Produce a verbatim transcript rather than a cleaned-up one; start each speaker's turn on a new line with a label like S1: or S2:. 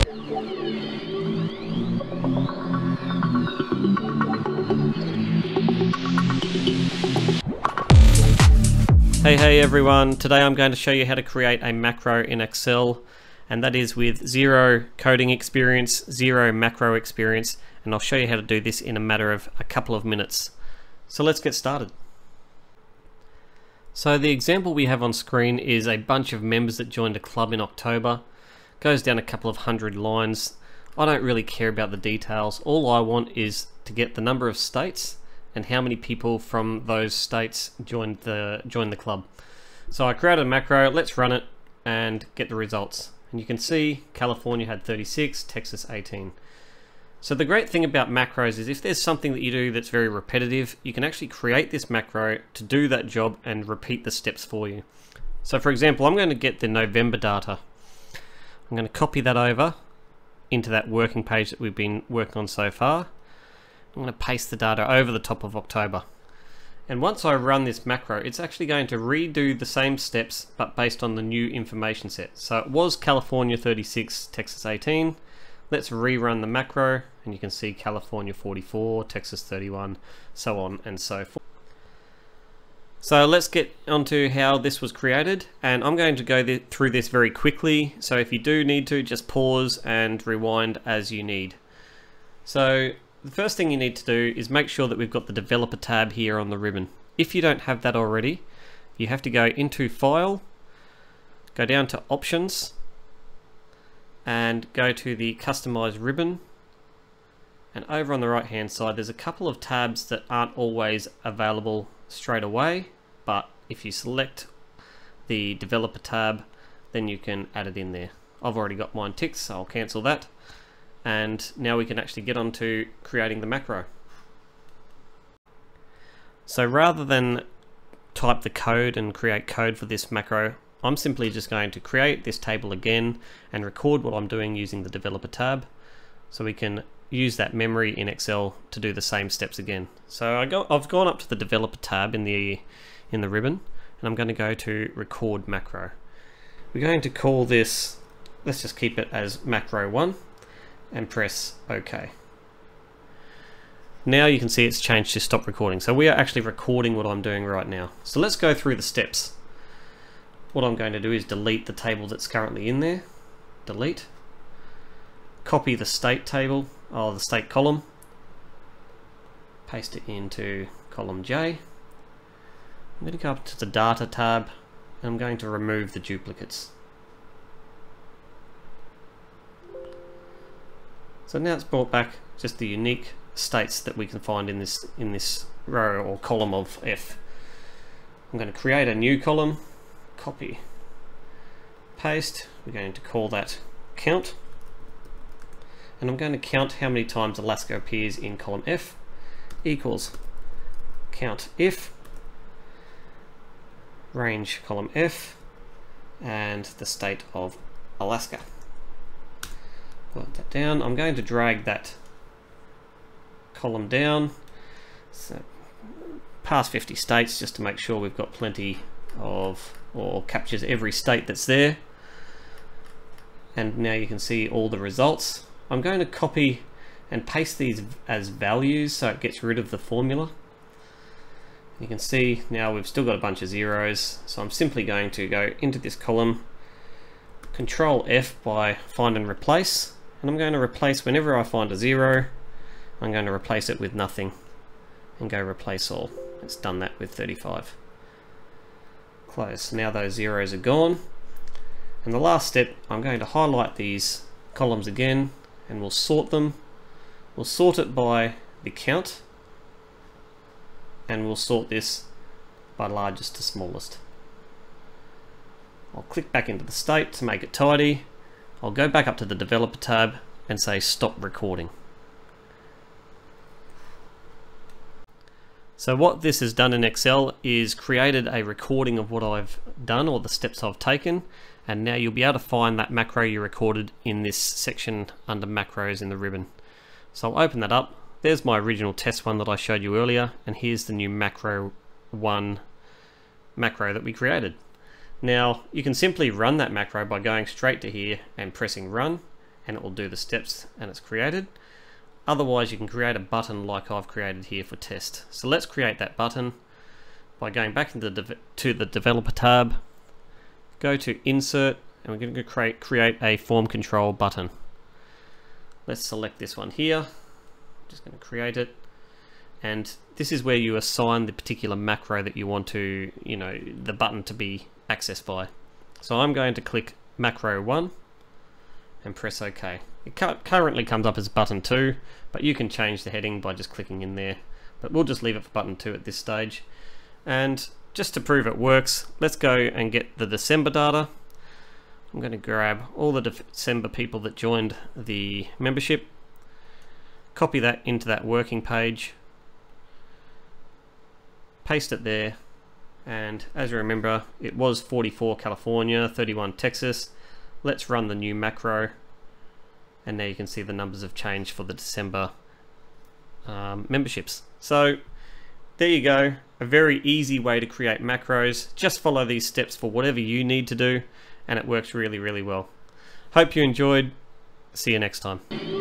S1: Hey hey everyone, today I'm going to show you how to create a macro in Excel, and that is with zero coding experience, zero macro experience, and I'll show you how to do this in a matter of a couple of minutes. So let's get started. So the example we have on screen is a bunch of members that joined a club in October. Goes down a couple of hundred lines. I don't really care about the details. All I want is to get the number of states and how many people from those states joined the joined the club. So I created a macro, let's run it and get the results. And you can see California had thirty-six, Texas eighteen. So the great thing about macros is if there's something that you do that's very repetitive, you can actually create this macro to do that job and repeat the steps for you. So for example, I'm going to get the November data. I'm going to copy that over into that working page that we've been working on so far. I'm going to paste the data over the top of October. And once I run this macro, it's actually going to redo the same steps but based on the new information set. So it was California thirty-six, Texas eighteen. Let's rerun the macro and you can see California forty-four, Texas thirty-one, so on and so forth. So let's get onto how this was created, and I'm going to go th through this very quickly, so if you do need to, just pause and rewind as you need. So the first thing you need to do is make sure that we've got the developer tab here on the ribbon. If you don't have that already, you have to go into File, go down to Options, and go to the Customize ribbon. And over on the right hand side, there's a couple of tabs that aren't always available straight away, but if you select the developer tab, then you can add it in there. I've already got mine ticked, so I'll cancel that. And now we can actually get on to creating the macro. So rather than type the code and create code for this macro, I'm simply just going to create this table again and record what I'm doing using the developer tab, so we can use that memory in Excel to do the same steps again. So I go, I've gone up to the developer tab in the in the ribbon, and I'm going to go to record macro. We're going to call this, let's just keep it as macro one, and press OK. Now you can see it's changed to stop recording. So we are actually recording what I'm doing right now. So let's go through the steps. What I'm going to do is delete the table that's currently in there. Delete. Copy the state table, or the state column. Paste it into column J. I'm going to go up to the data tab, and I'm going to remove the duplicates. So now it's brought back just the unique states that we can find in this in this row or column of F. I'm going to create a new column, copy, paste. We're going to call that count, and I'm going to count how many times Alaska appears in column F equals count if range column F and the state of Alaska. Put that down. I'm going to drag that column down so past fifty states, just to make sure we've got plenty of, or captures every state that's there. And now you can see all the results. I'm going to copy and paste these as values so it gets rid of the formula. You can see now we've still got a bunch of zeros, so I'm simply going to go into this column, control F by find and replace, and I'm going to replace whenever I find a zero, I'm going to replace it with nothing and go replace all. It's done that with thirty-five. Close. Now those zeros are gone. And the last step, I'm going to highlight these columns again and we'll sort them. We'll sort it by the count, and we'll sort this by largest to smallest. I'll click back into the state to make it tidy. I'll go back up to the developer tab and say stop recording. So what this has done in Excel is created a recording of what I've done, or the steps I've taken, and now you'll be able to find that macro you recorded in this section under macros in the ribbon. So I'll open that up. There's my original test one that I showed you earlier, and here's the new macro one macro that we created. Now you can simply run that macro by going straight to here and pressing run, and it will do the steps and it's created. Otherwise you can create a button like I've created here for test. So let's create that button by going back into the to the developer tab, go to insert, and we're going to create create a form control button. Let's select this one here. Just going to create it, and this is where you assign the particular macro that you want to, you know, the button to be accessed by. So I'm going to click macro one and press OK. It currently comes up as button two, but you can change the heading by just clicking in there. But we'll just leave it for button two at this stage. And just to prove it works, let's go and get the December data. I'm going to grab all the December people that joined the membership, copy that into that working page, paste it there, and as you remember, it was forty-four California, thirty-one Texas. Let's run the new macro, and now you can see the numbers have changed for the December um, memberships. So there you go, a very easy way to create macros. Just follow these steps for whatever you need to do, and it works really, really well. Hope you enjoyed. See you next time.